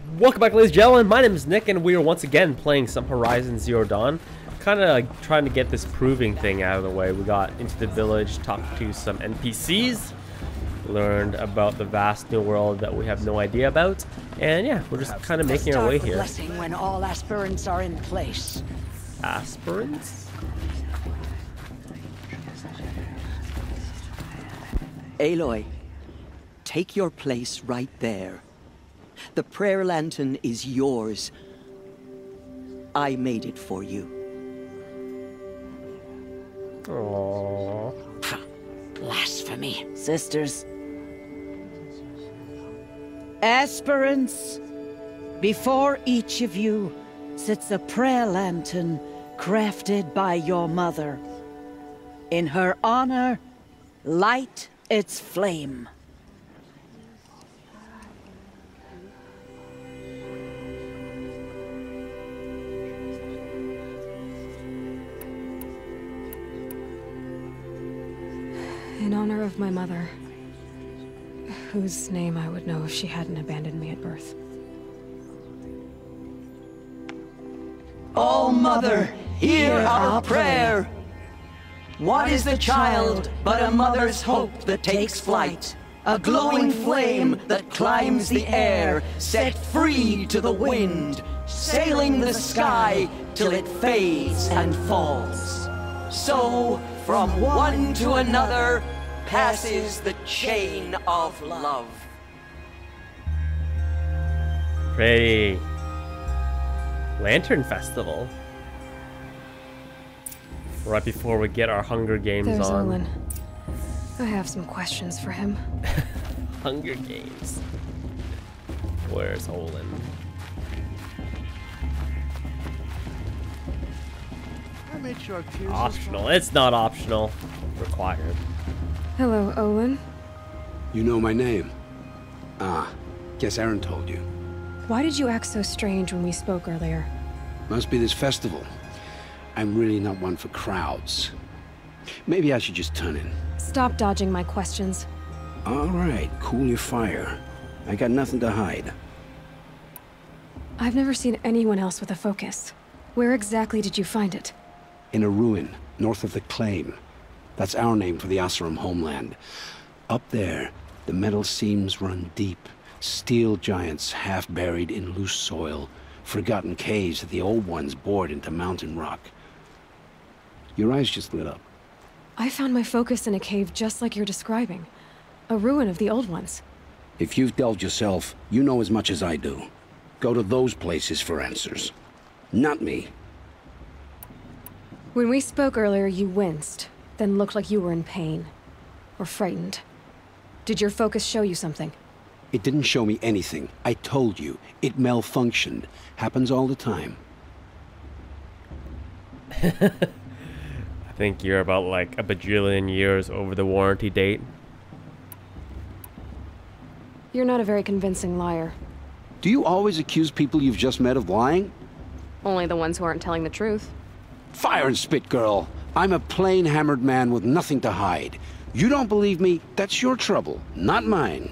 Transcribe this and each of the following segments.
Welcome back, ladies and gentlemen. My name is Nick, and we are once again playing some Horizon Zero Dawn. Kind of like trying to get this proving thing out of the way. We got into the village, talked to some NPCs, learned about the vast new world that we have no idea about, and yeah, we're just kind of making our way here. Blessing when all aspirants are in place. Aspirants? Aloy, take your place right there. The prayer lantern is yours. I made it for you. Aww. Blasphemy, sisters. Aspirants, before each of you sits a prayer lantern crafted by your mother. In her honor, light its flame. In honor of my mother, whose name I would know if she hadn't abandoned me at birth. Oh, Mother, hear our prayer! What is the child but a mother's hope that takes flight? A glowing flame that climbs the air, set free to the wind, sailing the sky till it fades and falls. So, from one to another, passes the chain of love. Pretty. Lantern Festival. Right before we get our Hunger Games There's on. Olin. I have some questions for him. Hunger Games. Where's Olin? Optional. It's not optional. Required. Hello, Olin. You know my name? Ah, guess Aaron told you. Why did you act so strange when we spoke earlier? Must be this festival. I'm really not one for crowds. Maybe I should just turn in. Stop dodging my questions. All right, cool your fire. I got nothing to hide. I've never seen anyone else with a focus. Where exactly did you find it? In a ruin, north of the Claim. That's our name for the Asuram homeland. Up there, the metal seams run deep. Steel giants half buried in loose soil. Forgotten caves that the old ones bored into mountain rock. Your eyes just lit up. I found my focus in a cave just like you're describing. A ruin of the old ones. If you've delved yourself, you know as much as I do. Go to those places for answers. Not me. When we spoke earlier, you winced, then looked like you were in pain. Or frightened. Did your focus show you something? It didn't show me anything. I told you. It malfunctioned. Happens all the time. I think you're about like a bajillion years over the warranty date. You're not a very convincing liar. Do you always accuse people you've just met of lying? Only the ones who aren't telling the truth. Fire and spit, girl. I'm a plain hammered man with nothing to hide. You don't believe me? That's your trouble, not mine.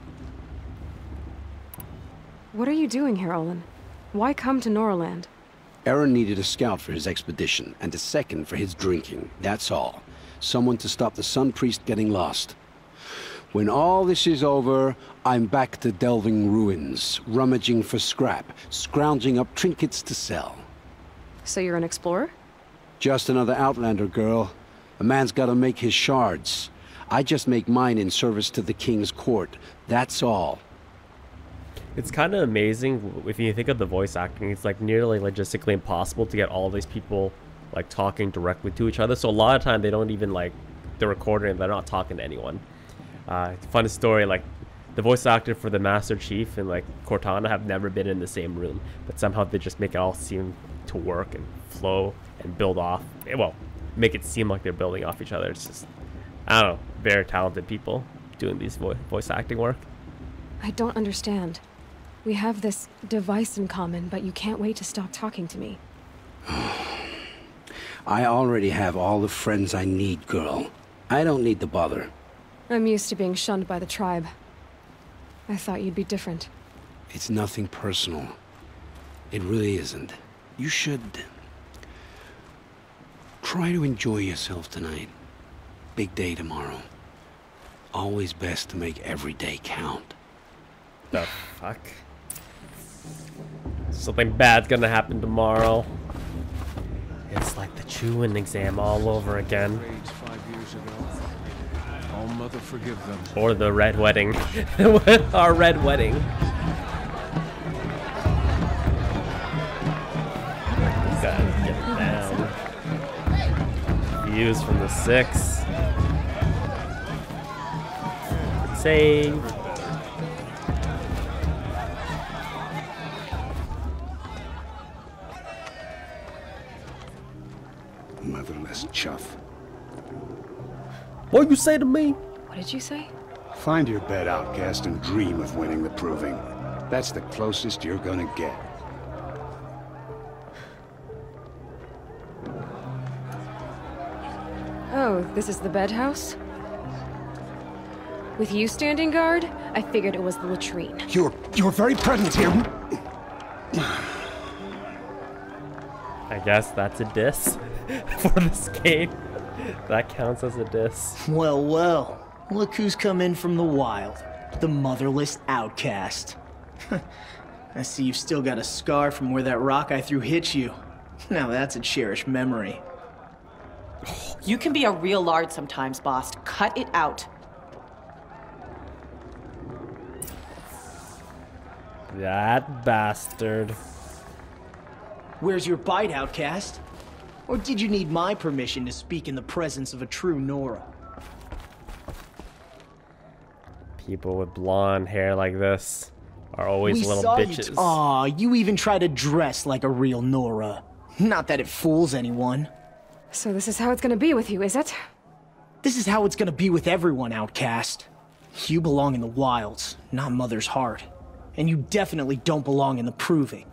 What are you doing here, Olin? Why come to Norland? Aaron needed a scout for his expedition, and a second for his drinking. That's all. Someone to stop the Sun Priest getting lost. When all this is over, I'm back to delving ruins, rummaging for scrap, scrounging up trinkets to sell. So you're an explorer? Just another Outlander, girl. A man's gotta make his shards. I just make mine in service to the King's court. That's all. It's kind of amazing if you think of the voice acting. It's like nearly logistically impossible to get all these people like talking directly to each other. So a lot of time they don't even like the recording. They're not talking to anyone. Fun story, like the voice actor for the Master Chief and like Cortana have never been in the same room, but somehow they just make it all seem to work and flow and build off. Well, make it seem like they're building off each other. It's just, I don't know, very talented people doing these voice acting work. I don't understand. We have this device in common, but you can't wait to stop talking to me. I already have all the friends I need, girl. I don't need the bother. I'm used to being shunned by the tribe. I thought you'd be different. It's nothing personal. It really isn't. You should try to enjoy yourself tonight. Big day tomorrow. Always best to make every day count. The fuck? Something bad's gonna happen tomorrow. It's like the chewing exam all over again. 5 years ago. Oh, mother, forgive them. Or the red wedding. Our red wedding. Gotta get down. Views from the 6. Save. Motherless chuff. What you say to me? What did you say? Find your bed, outcast, and dream of winning the proving. That's the closest you're gonna get. Oh, this is the bed house? With you standing guard, I figured it was the latrine. Your very presence here. I guess that's a diss for this game. That counts as a diss. Well, well. Look who's come in from the wild. The motherless outcast. I see you've still got a scar from where that rock I threw hit you. Now that's a cherished memory. You can be a real lard sometimes, boss. Cut it out. That bastard. Where's your bite, outcast? Or did you need my permission to speak in the presence of a true Nora? People with blonde hair like this are always We little saw bitches. you. Aw, you even try to dress like a real Nora. Not that it fools anyone. So this is how it's gonna be with you, is it? This is how it's gonna be with everyone, outcast. You belong in the wilds, not Mother's heart. And you definitely don't belong in the proving.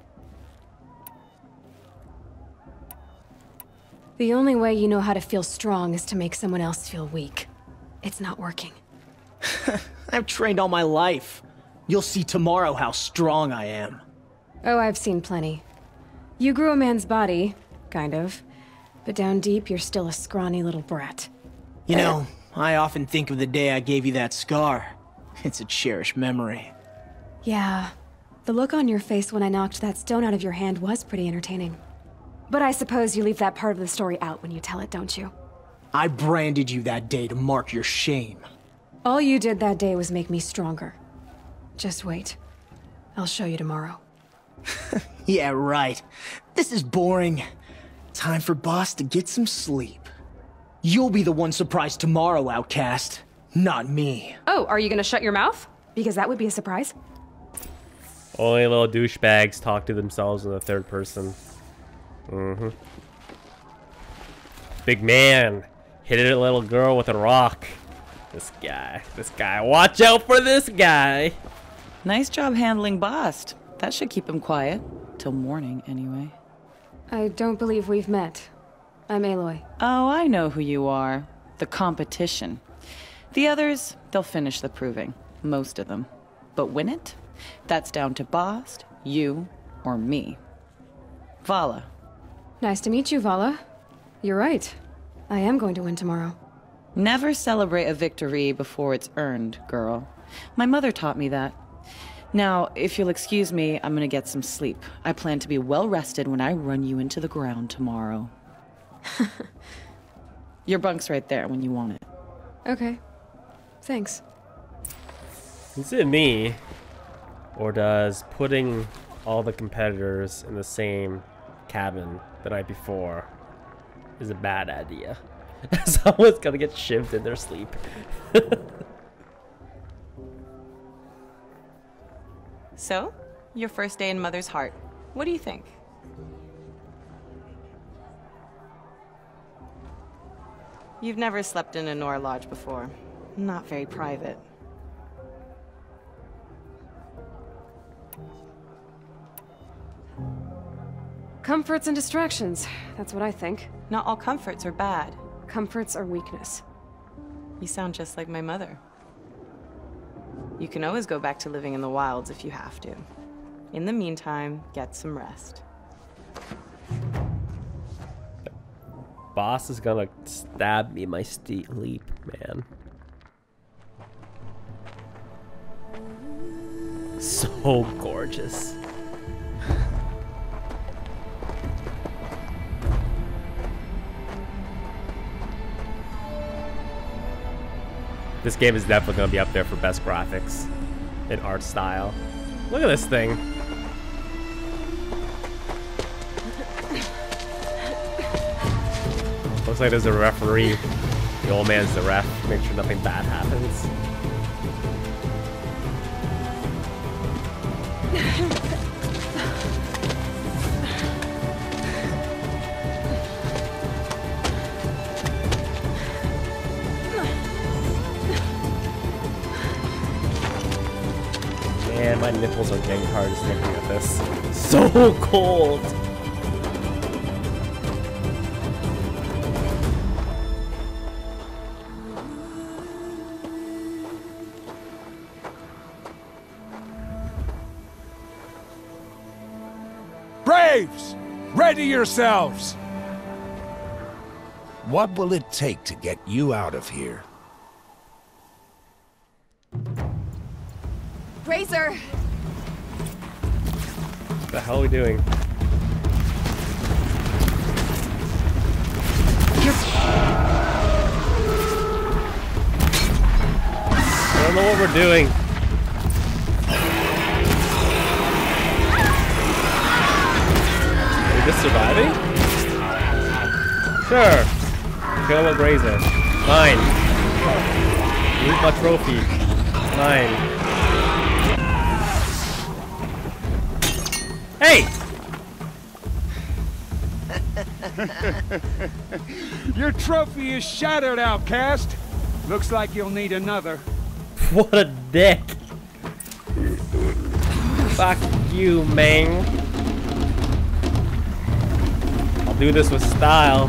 The only way you know how to feel strong is to make someone else feel weak. It's not working. I've trained all my life. You'll see tomorrow how strong I am. Oh, I've seen plenty. You grew a man's body, kind of. But down deep, you're still a scrawny little brat. You know, I often think of the day I gave you that scar. It's a cherished memory. Yeah. The look on your face when I knocked that stone out of your hand was pretty entertaining. But I suppose you leave that part of the story out when you tell it, don't you? I branded you that day to mark your shame. All you did that day was make me stronger. Just wait. I'll show you tomorrow. Yeah, right. This is boring. Time for Boss to get some sleep. You'll be the one surprised tomorrow, outcast. Not me. Oh, are you gonna shut your mouth? Because that would be a surprise. Only little douchebags talk to themselves in the third person. Big man hit a little girl with a rock. This guy. Watch out for this guy. Nice job handling Bost. That should keep him quiet. Till morning, anyway. I don't believe we've met. I'm Aloy. Oh, I know who you are. The competition. The others, they'll finish the proving. Most of them. But win it? That's down to Bost, you, or me. Vala. Nice to meet you, Vala. You're right. I am going to win tomorrow. Never celebrate a victory before it's earned, girl. My mother taught me that. Now, if you'll excuse me, I'm gonna get some sleep. I plan to be well rested when I run you into the ground tomorrow. Your bunk's right there when you want it. Okay. Thanks. Is it me? Or does putting all the competitors in the same cabin the night before is a bad idea? Someone's gonna get shivved in their sleep. So, your first day in Mother's heart. What do you think? You've never slept in a Nora lodge before. Not very private. Comforts and distractions. That's what I think. Not all comforts are bad. Comforts are weakness. You sound just like my mother. You can always go back to living in the wilds if you have to. In the meantime, get some rest. Boss is gonna stab me in my sleep, man. So gorgeous. This game is definitely gonna be up there for best graphics and art style. Look at this thing. Looks like there's a referee. The old man's the ref. Make sure nothing bad happens. Man, my nipples are getting hard just looking at this. So cold! Braves! Ready yourselves! What will it take to get you out of here? Razor! What the hell are we doing? I don't know what we're doing. Are we just surviving? Sure. Kill a Razor. Mine. Loot my trophy. Mine. Hey! Your trophy is shattered, outcast. Looks like you'll need another. What a dick. Fuck you, man. I'll do this with style.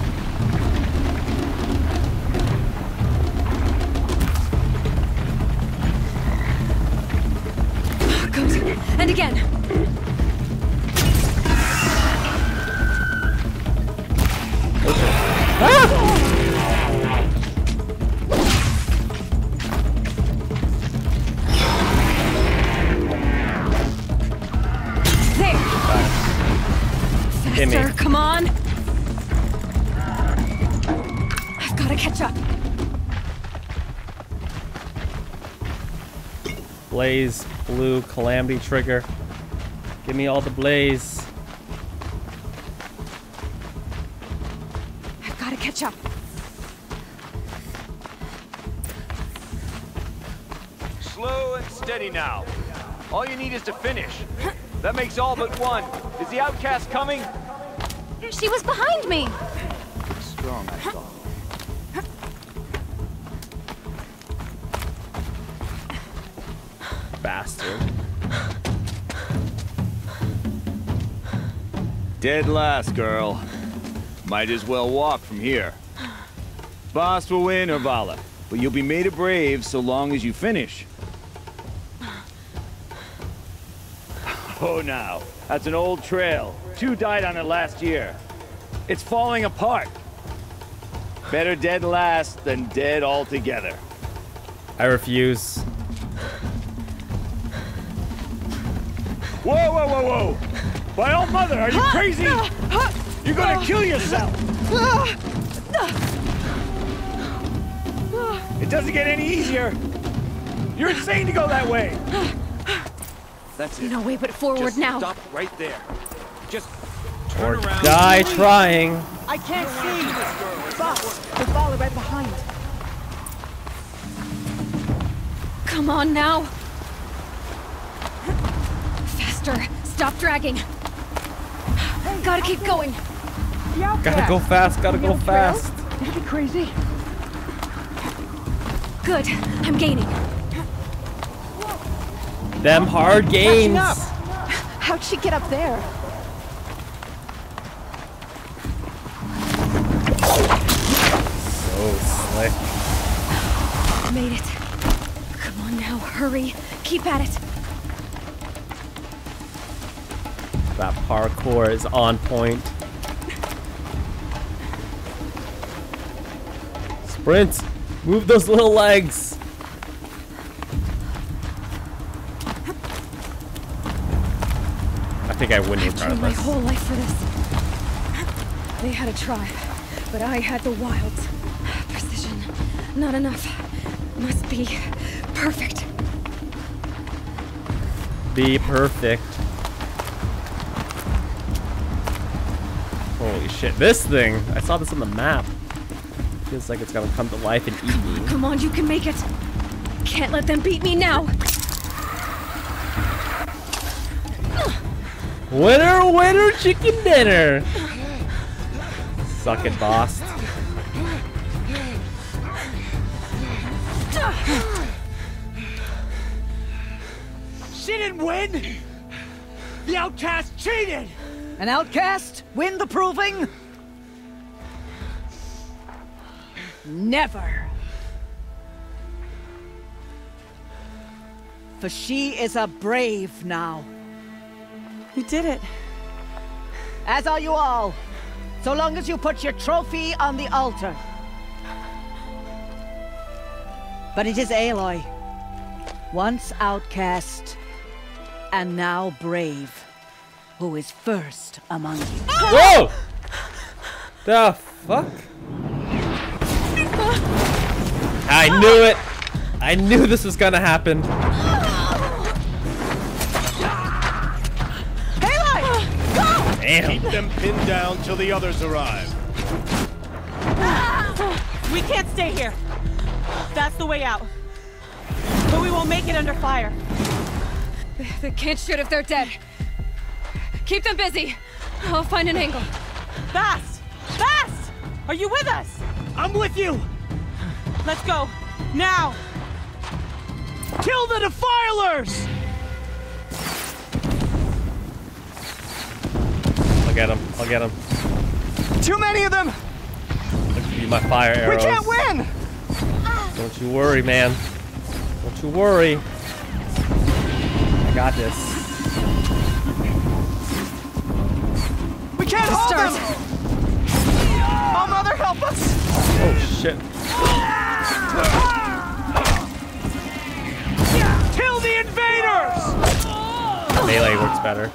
Good. And again. Faster, come on! I've gotta catch up. Blaze, blue, calamity trigger. Give me all the blaze. I've gotta catch up. Slow and steady now. All you need is to finish. That makes all but one. Is the outcast coming? She was behind me! Strong, I thought. Bastard. Dead last, girl. Might as well walk from here. Boss will win or Vala, but you'll be made a brave so long as you finish. Oh, now. That's an old trail. 2 died on it last year. It's falling apart. Better dead last than dead altogether. I refuse. Whoa, whoa, whoa, whoa! My old mother, are you crazy? You're gonna kill yourself! It doesn't get any easier. You're insane to go that way. That's it. No way but forward Just now. Stop right there. Just Or turn around. die trying. I can't see! Boss, the ball right behind. Come on now. Faster. Stop dragging. Gotta keep going. Gotta go fast, gotta go fast. Is she crazy? Good. I'm gaining. Them hard games. How'd she get up there? So slick. Made it. Come on Now hurry. Keep at it. That parkour is on point. Sprint! Move those little legs! I think I win I've trained my regardless. whole life for this. They had a tribe, but I had the wilds. Precision, not enough. Must be perfect. Be perfect. Holy shit, this thing! I saw this on the map. Feels like it's gonna come to life and eat me. Come on, you can make it. Can't let them beat me now. Winner, winner, chicken dinner! Suck it, boss. She didn't win! The outcast cheated! An outcast win the proving? Never. For she is a brave now. You did it. As are you all. So long as you put your trophy on the altar. But it is Aloy, once outcast, and now brave, who is first among you. Whoa! The fuck? I knew it! I knew this was gonna happen. Damn. Keep them pinned down till the others arrive. We can't stay here. That's the way out. But we won't make it under fire. They can't shoot if they're dead. Keep them busy. I'll find an angle. Fast! Fast! Are you with us? I'm with you! Let's go. Now! Kill the defilers! I'll get him. I'll get him. Too many of them! I'll give you my fire arrows. We can't win! Don't you worry, man. Don't you worry. I got this. We can't hold them! Oh, Mother, help us! Oh, shit. Kill the invaders! Melee works better.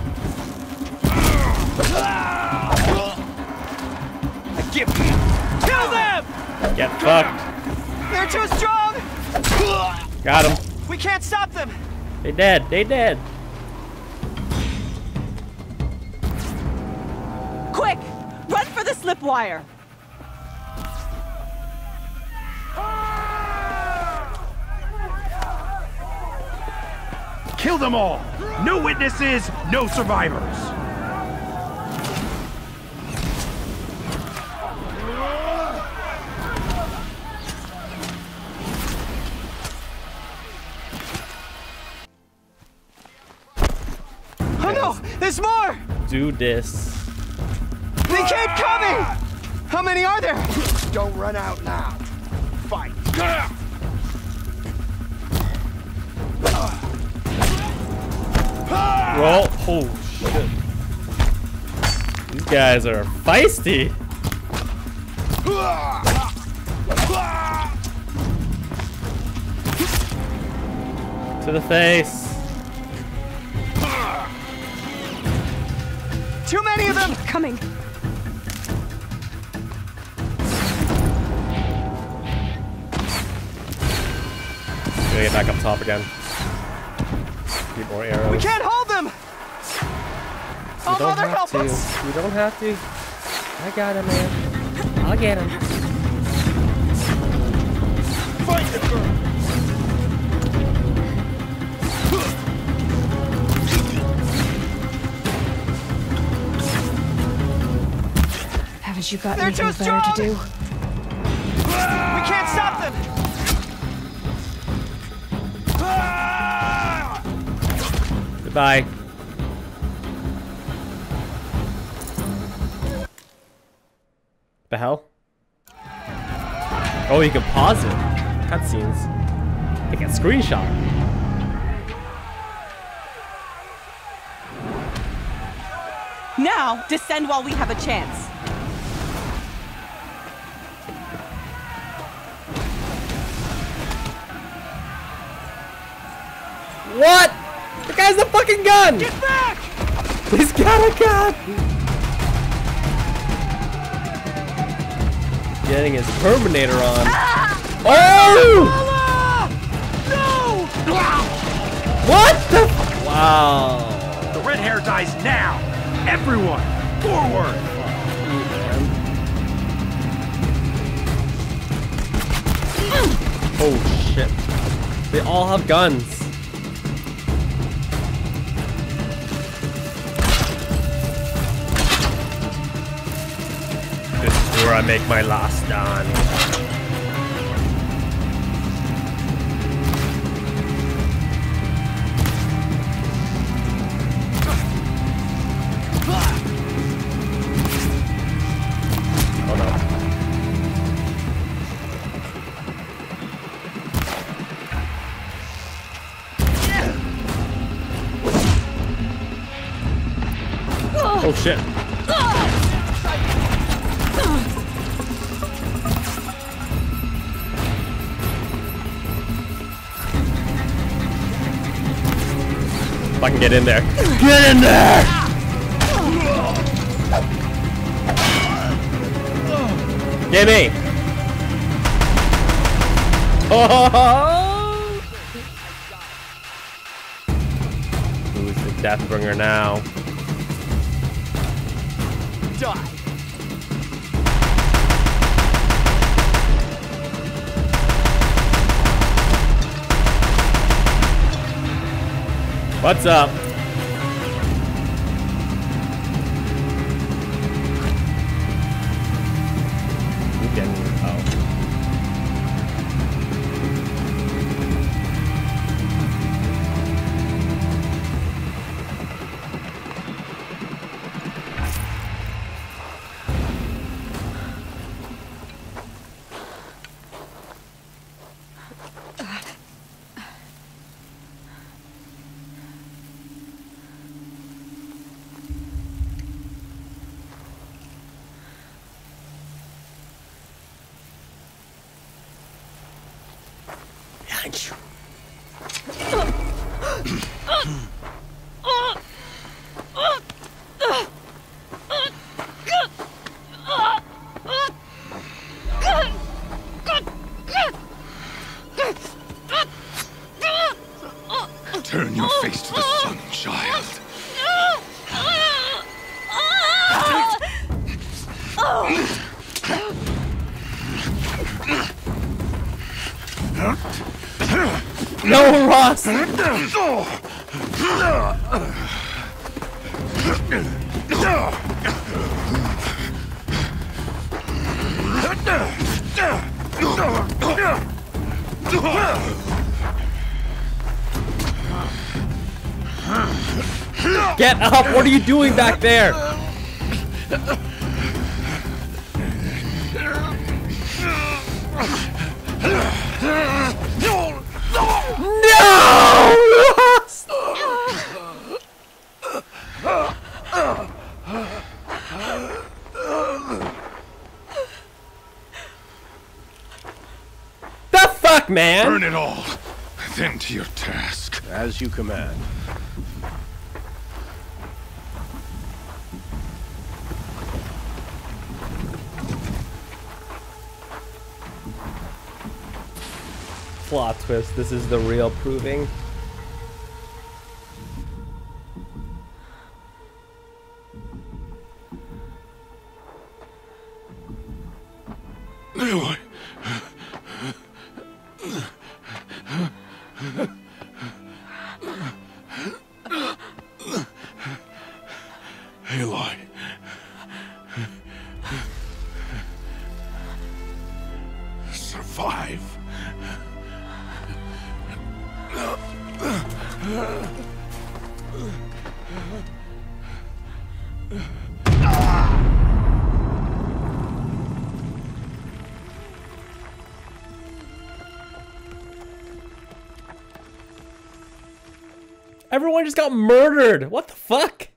Kill them! Get fucked. They're too strong! Got him. We can't stop them! They dead. They dead. Quick! Run for the slip wire! Kill them all! No witnesses, no survivors! Oh no! There's more! Do this. They keep coming! How many are there? Don't run out now. Fight! Roll. Oh, shit. These guys are feisty. To the face. Too many of them! Coming. Gotta get back up top again. Need more arrows. We can't hold them! Oh, Mother, help us! You don't have to. I got him, man. I'll get him. Fight the girl! Haven't you got They're anything too better to strong! do? We can't stop them! Goodbye. The hell? Oh, you can pause it. Cutscenes. Take a screenshot. Now, descend while we have a chance. What? The guy's a fucking gun! Get back! He's got a gun! Getting his Terminator on. Ah! Oh! No! What the? Wow. The red hair dies now! Everyone, forward! Oh shit. They all have guns. This is where I make my last stand. Oh no. Oh shit. If I can get in there. Get in there! Get me! Oh! Who's the Deathbringer now? Die! What's up? You can. Oh. Turn your face to the sun, child. No, Ross! Get up! What are you doing back there? No! Ross! The fuck, man? Burn it all. Then to your task. As you command. Plot twist, this is the real proving. Aloy. Aloy. Survive. Everyone just got murdered. What the fuck?